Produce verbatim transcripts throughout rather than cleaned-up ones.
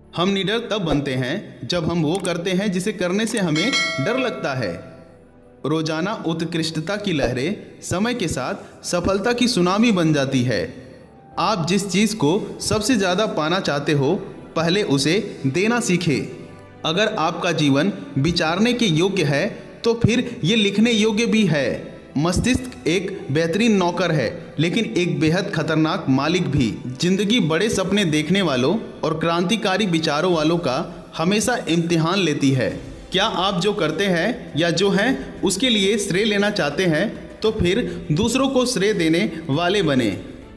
हम निडर तब बनते हैं जब हम वो करते हैं जिसे करने से हमें डर लगता है। रोजाना उत्कृष्टता की लहरें समय के साथ सफलता की सुनामी बन जाती है। आप जिस चीज़ को सबसे ज़्यादा पाना चाहते हो, पहले उसे देना सीखें। अगर आपका जीवन विचारने के योग्य है तो फिर ये लिखने योग्य भी है। मस्तिष्क एक बेहतरीन नौकर है, लेकिन एक बेहद खतरनाक मालिक भी। जिंदगी बड़े सपने देखने वालों और क्रांतिकारी विचारों वालों का हमेशा इम्तिहान लेती है। क्या आप जो करते हैं या जो हैं उसके लिए श्रेय लेना चाहते हैं, तो फिर दूसरों को श्रेय देने वाले बने।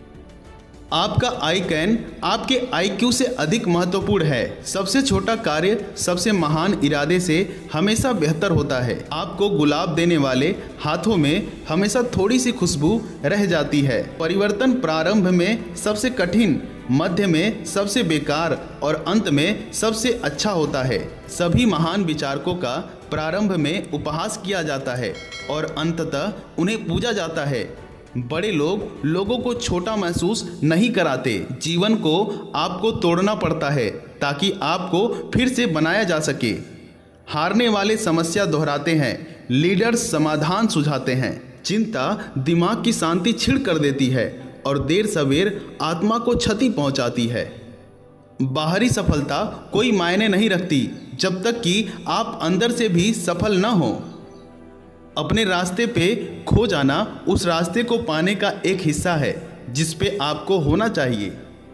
आपका आई कैन आपके आई क्यू से अधिक महत्वपूर्ण है। सबसे छोटा कार्य सबसे महान इरादे से हमेशा बेहतर होता है। आपको गुलाब देने वाले हाथों में हमेशा थोड़ी सी खुशबू रह जाती है। परिवर्तन प्रारंभ में सबसे कठिन, मध्य में सबसे बेकार और अंत में सबसे अच्छा होता है। सभी महान विचारकों का प्रारंभ में उपहास किया जाता है और अंततः उन्हें पूजा जाता है। बड़े लोग लोगों को छोटा महसूस नहीं कराते। जीवन को आपको तोड़ना पड़ता है ताकि आपको फिर से बनाया जा सके। हारने वाले समस्या दोहराते हैं, लीडर्स समाधान सुझाते हैं। चिंता दिमाग की शांति छीड़ कर देती है और देर सवेर आत्मा को क्षति पहुंचाती है। बाहरी सफलता कोई मायने नहीं रखती जब तक कि आप अंदर से भी सफल न हो। अपने रास्ते पे खो जाना उस रास्ते को पाने का एक हिस्सा है जिस पे आपको होना चाहिए।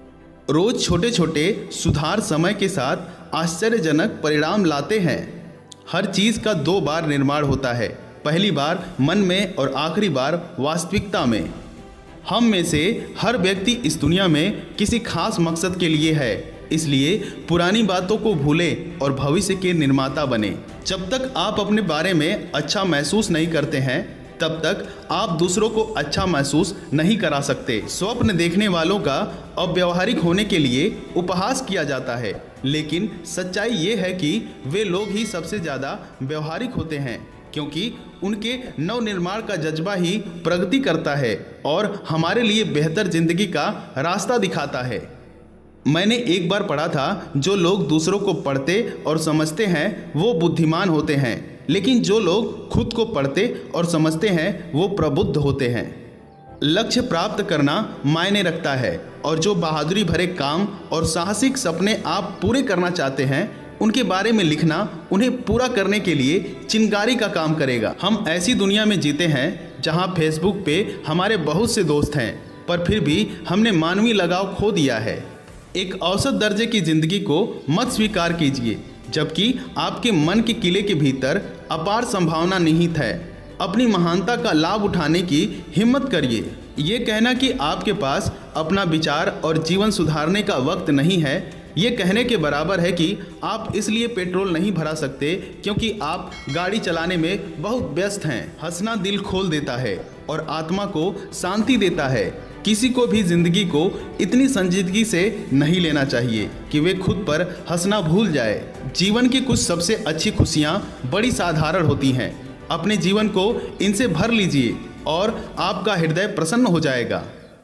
रोज छोटे छोटे सुधार समय के साथ आश्चर्यजनक परिणाम लाते हैं। हर चीज़ का दो बार निर्माण होता है, पहली बार मन में और आखिरी बार वास्तविकता में। हम में से हर व्यक्ति इस दुनिया में किसी खास मकसद के लिए है, इसलिए पुरानी बातों को भूलें और भविष्य के निर्माता बने। जब तक आप अपने बारे में अच्छा महसूस नहीं करते हैं, तब तक आप दूसरों को अच्छा महसूस नहीं करा सकते। स्वप्न देखने वालों का अव्यावहारिक होने के लिए उपहास किया जाता है, लेकिन सच्चाई ये है कि वे लोग ही सबसे ज़्यादा व्यवहारिक होते हैं, क्योंकि उनके नवनिर्माण का जज्बा ही प्रगति करता है और हमारे लिए बेहतर जिंदगी का रास्ता दिखाता है। मैंने एक बार पढ़ा था, जो लोग दूसरों को पढ़ते और समझते हैं वो बुद्धिमान होते हैं, लेकिन जो लोग खुद को पढ़ते और समझते हैं वो प्रबुद्ध होते हैं। लक्ष्य प्राप्त करना मायने रखता है, और जो बहादुरी भरे काम और साहसिक सपने आप पूरे करना चाहते हैं, उनके बारे में लिखना उन्हें पूरा करने के लिए चिंगारी का काम करेगा। हम ऐसी दुनिया में जीते हैं जहां फेसबुक पे हमारे बहुत से दोस्त हैं, पर फिर भी हमने मानवीय लगाव खो दिया है। एक औसत दर्जे की जिंदगी को मत स्वीकार कीजिए, जबकि आपके मन के किले के भीतर अपार संभावना निहित है। अपनी महानता का लाभ उठाने की हिम्मत करिए। ये कहना कि आपके पास अपना विचार और जीवन सुधारने का वक्त नहीं है, ये कहने के बराबर है कि आप इसलिए पेट्रोल नहीं भरा सकते क्योंकि आप गाड़ी चलाने में बहुत व्यस्त हैं। हंसना दिल खोल देता है और आत्मा को शांति देता है। किसी को भी जिंदगी को इतनी संजीदगी से नहीं लेना चाहिए कि वे खुद पर हंसना भूल जाए। जीवन की कुछ सबसे अच्छी खुशियाँ बड़ी साधारण होती हैं। अपने जीवन को इनसे भर लीजिए और आपका हृदय प्रसन्न हो जाएगा।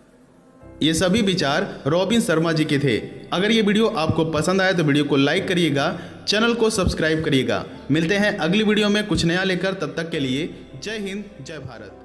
ये सभी विचार रॉबिन शर्मा जी के थे। अगर ये वीडियो आपको पसंद आए तो वीडियो को लाइक करिएगा, चैनल को सब्सक्राइब करिएगा। मिलते हैं अगली वीडियो में कुछ नया लेकर, तब तक के लिए जय हिंद, जय भारत।